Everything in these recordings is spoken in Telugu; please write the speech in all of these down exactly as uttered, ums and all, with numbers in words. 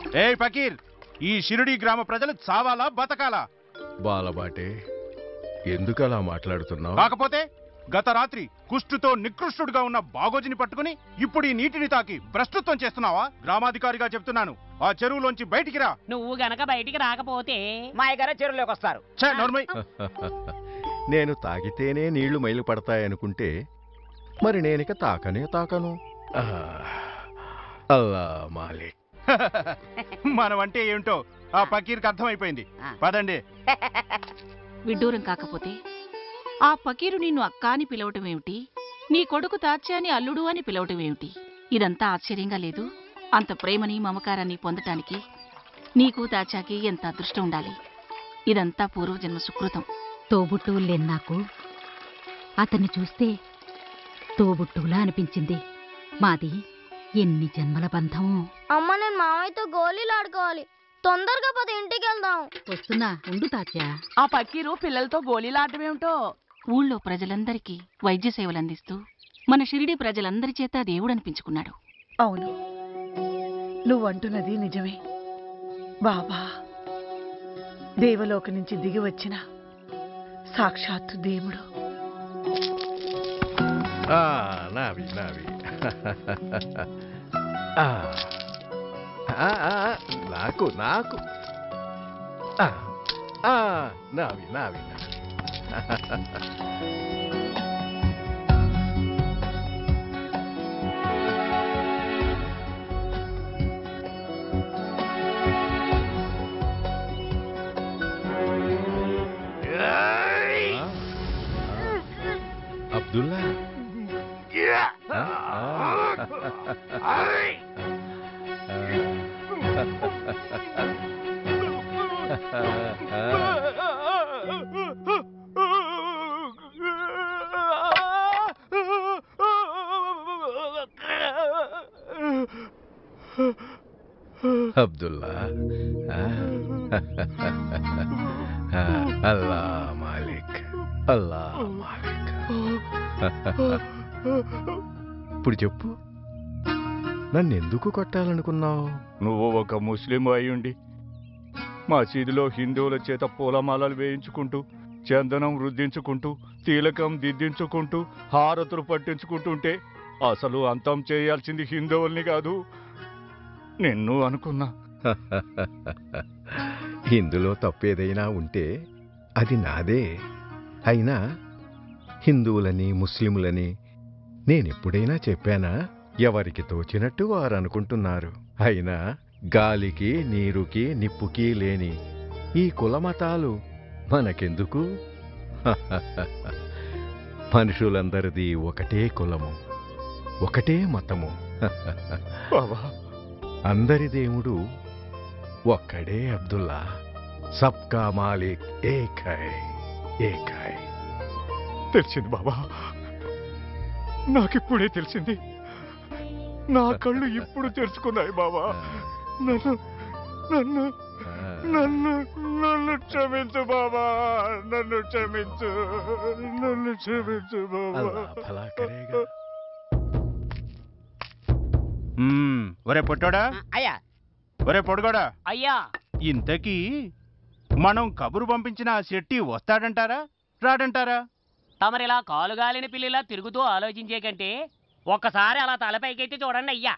ఏ ఫకీర్, ఈ షిరిడి గ్రామ ప్రజలు చావాలా బతకాలా? బాలబాటే, ఎందుకలా మాట్లాడుతున్నావు? కాకపోతే గత రాత్రి కుష్టుతో నికృష్టుడుగా ఉన్న బాగోజిని పట్టుకుని ఇప్పుడు ఈ నీటిని తాకి భ్రష్టత్వం చేస్తున్నావా? గ్రామాధికారిగా చెప్తున్నాను, ఆ చెరువులోంచి బయటికి రా. నువ్వు గనక బయటికి రాకపోతే మా అయ్యగారు చెరువులోకి వస్తారు. నేను తాగితేనే నీళ్లు మైలు పడతాయనుకుంటే మరి నేనిక తాకనే తాకను. అల్లా మాలిక్. మనం అంటే ఏమిటో ఆ ఫకీర్కి అర్థమైపోయింది. పదండి. విడ్డూరం కాకపోతే ఆ ఫకీరు నిన్ను అక్క అని పిలవటమేమిటి, నీ కొడుకు తాచి అని అల్లుడు అని పిలవటమేమిటి? ఇదంతా ఆశ్చర్యంగా లేదు? అంత ప్రేమని మమకారాన్ని పొందటానికి నీకు తాచాకి ఎంత అదృష్టం ఉండాలి. ఇదంతా పూర్వజన్మ సుకృతం. తోబుట్టువులేని నాకు అతన్ని చూస్తే తోబుట్టువులా అనిపించింది. మాది ఎన్ని జన్మల బంధం. అమ్మ, నేను మామయ్యతో గోళీలు ఆడుకోవాలి. తొందరగా పద, ఇంటికి వెళ్దాం. వస్తున్నా, ఉండు తాత్యా. ఆ ఫకీరు పిల్లలతో గోళీలాడటమేమిటో? ఊళ్ళో ప్రజలందరికీ వైద్య సేవలు అందిస్తూ మన షిరిడి ప్రజలందరి చేత దేవుడనిపించుకున్నాడు. అవును, నువ్వంటున్నది నిజమే. బాబా దేవలోక నుంచి దిగి వచ్చిన సాక్షాత్తు దేవుడు. నావి నావి నాకు నాకు నావి నావి అబ్దుల్లా, అబ్దుల్లా, అల్లా మాలిక్, అల్లా మాలిక్. ఇప్పుడు చెప్పు, నన్నెందుకు కొట్టాలనుకున్నావు? నువ్వు ఒక ముస్లిం అయ్యుండి మసీదులో హిందువుల చేత పూలమాలలు వేయించుకుంటూ, చందనం రుద్దించుకుంటూ, తిలకం దిద్దించుకుంటూ, హారతులు పట్టించుకుంటుంటే అసలు అంతం చేయాల్సింది హిందువుల్ని కాదు, నిన్ను అనుకున్నా. ఇందులో తప్పేదైనా ఉంటే అది నాదే. అయినా హిందువులని ముస్లిములని నేనెప్పుడైనా చెప్పానా? ఎవరికి తోచినట్టు వారు అనుకుంటున్నారు. అయినా గాలికి నీరుకి నిప్పుకి లేని ఈ కులమతాలు మనకెందుకు? మనుషులందరిది ఒకటే కులము, ఒకటే మతము. అందరి దేవుడు ఒక్కడే అబ్దుల్లా. సబ్కా మాలిక్ ఏకై ఏకై. తెలిసింది బాబా, నాకిప్పుడే తెలిసింది. నా కళ్ళు ఇప్పుడు తెరుచుకున్నాయి బాబా. నన్ను నన్ను నన్ను నన్ను క్షమించు బాబా, నన్ను క్షమించు, నన్ను క్షమించు బాబా. ఒరే పొట్టోడా, అయ్యా. ఒరే పొడుగోడా, అయ్యా. ఇంతకీ మనం కబురు పంపించిన ఆ శెట్టి వస్తాడంటారా రాడంటారా? తమరిలా కాలుగాలిన పిల్లిలా తిరుగుతూ ఆలోచించే కంటే ఒక్కసారి అలా తలపైకైతే చూడండి అయ్యా.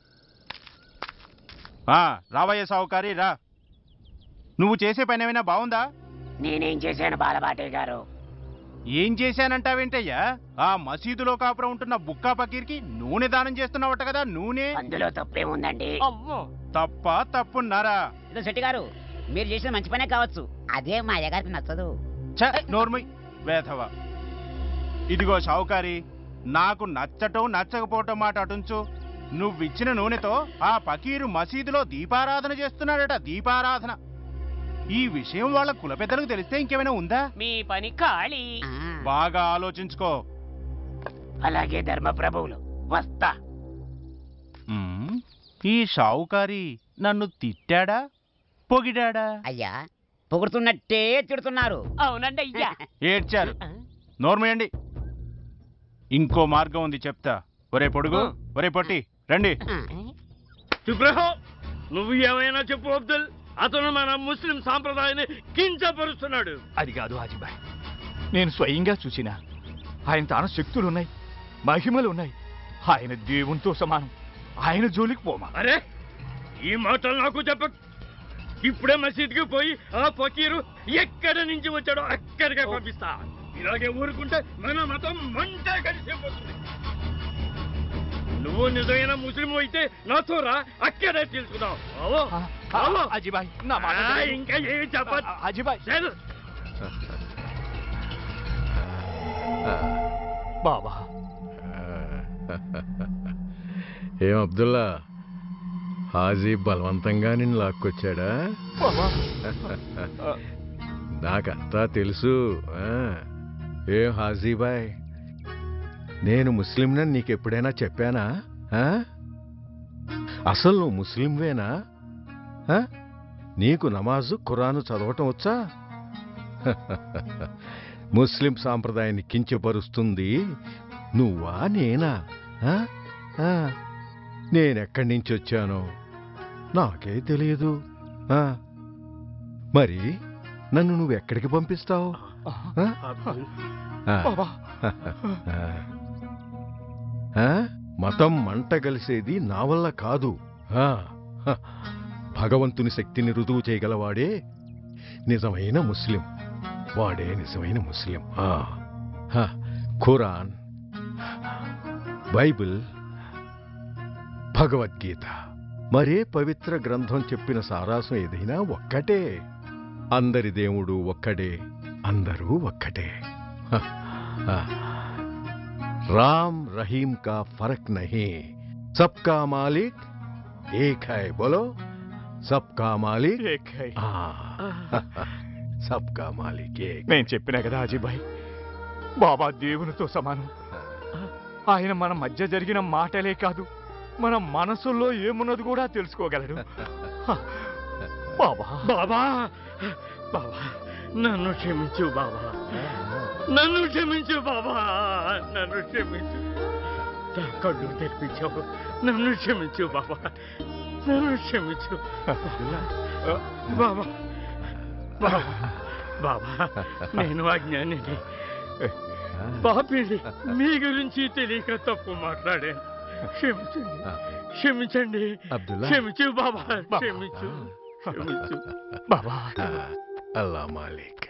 రావయ్య సావుకారి రా. నువ్వు చేసే పని ఏమైనా బాగుందా? నేనేం చేశాను బాలబాటే గారు? ఏం చేశానంటావేంటయ్యా? ఆ మసీదులో కాపురం ఉంటున్న బుక్కా పకీర్కి నూనె దానం చేస్తున్నావట కదా. నూనె అందులో తప్పేముందండి? తప్ప తప్పున్నారా? ఇదో శెట్టి గారు, మీరు చేసిన మంచి పనే కావచ్చు, అదే మా అయ్యగారికి నచ్చదు. నోర్మై వేధవా. ఇదిగో షావుకారి, నాకు నచ్చటం నచ్చకపోవటం మాట అటుంచు. నువ్విచ్చిన నూనెతో ఆ పకీరు మసీదులో దీపారాధన చేస్తున్నాడట. దీపారాధన. ఈ విషయం వాళ్ళ కుల పెద్దలకు తెలిస్తే ఇంకేమైనా ఉందా? మీ పని ఖాళీ. బాగా ఆలోచించుకో. అలాగే ధర్మప్రభువులు వస్తా. ఈ షావుకారి నన్ను తిట్టాడా పొగిడాడా? అయ్యా, పొగుడుతున్నట్టే తిడుతున్నారు. అవునండి అయ్యా. ఏడ్చారు. నోర్మయండి. ఇంకో మార్గం ఉంది చెప్తా. ఒరే పొడుగు, ఒరే పొట్టి, రండి. నువ్వు ఏమైనా చెప్పు అబ్దుల్, అతను మన ముస్లిం సాంప్రదాయాన్ని కించపరుస్తున్నాడు. అది కాదు హాజీబాయ్, నేను స్వయంగా చూసిన ఆయన తాను శక్తులున్నాయి, మహిమలున్నాయి. ఆయన దేవునితో సమానం. ఆయన జోలికి పోమా. అరే ఈ మాటలు నాకు చెప్ప. ఇప్పుడే మసీద్కి పోయి ఆ ఫకీరు ఎక్కడి నుంచి వచ్చాడో అక్కడికే పంపిస్తా. ఇలాగే ఊరుకుంటే మన మతం మంట కలిసిపోతుంది. నువ్వు నిజమైన ముస్లిం అయితే నాతో రా, అక్కడే తెలుసుకుందాం. హాజీబాయ్ నా మాట ఇంకా ఏమి చెప్ప. హాజీబాయ్ బాబా. ఏం అబ్దుల్లా, హాజీ బలవంతంగా నిన్ను లాక్కొచ్చాడా? నాకంతా తెలుసు. ఏం హాజీబాయ్, నేను ముస్లింనని నీకెప్పుడైనా చెప్పానా? అసలు నువ్వు ముస్లింవేనా? నీకు నమాజు ఖురాను చదవటం వచ్చా? ముస్లిం సాంప్రదాయాన్ని కించపరుస్తుంది నువ్వా నేనా? నేనెక్కడి నుంచి వచ్చానో నాకే తెలియదు. మరి నన్ను నువ్వెక్కడికి పంపిస్తావు? మతం మంట కలిసేది నా వల్ల కాదు. భగవంతుని శక్తిని రుజువు చేయగలవాడే నిజమైన ముస్లిం. వాడే నిజమైన ముస్లిం. ఖురాన్, బైబిల్, భగవద్గీత, మరే పవిత్ర గ్రంథం చెప్పిన సారాంశం ఏదైనా ఒక్కటే. అందరి దేవుడు ఒక్కడే, అందరూ ఒక్కటే. రామ్ రహీం కా ఫరక్ నహీ, సబ్కా మాలిక్ ఏక్ హై. బోలో సబ్కా మాలిక్ ఏక్ హై. సబ్కా మాలిక్ ఏక్. నేను చెప్పినా కదా హాజీబాయ్, బాబా దేవునితో సమానం. ఆయన మన మధ్య జరిగిన మాటలే కాదు, మన మనసుల్లో ఏమున్నది కూడా తెలుసుకోగలడు. బాబా బాబా బాబా నన్ను క్షమించు బాబా, నన్ను క్షమించు బాబా, నన్ను క్షమించు. నా కళ్ళు తెరిపించావు, నన్ను క్షమించు బాబా, నన్ను క్షమించు బాబా. బాబా బాబా నేను అజ్ఞానిని, పాపిని, మీ గురించి తెలియక తప్పు మాట్లాడాను. క్షమించండి, క్షమించండి, క్షమించు బాబా, క్షమించు, క్షమించు బాబా. అల్లా మాలిక్.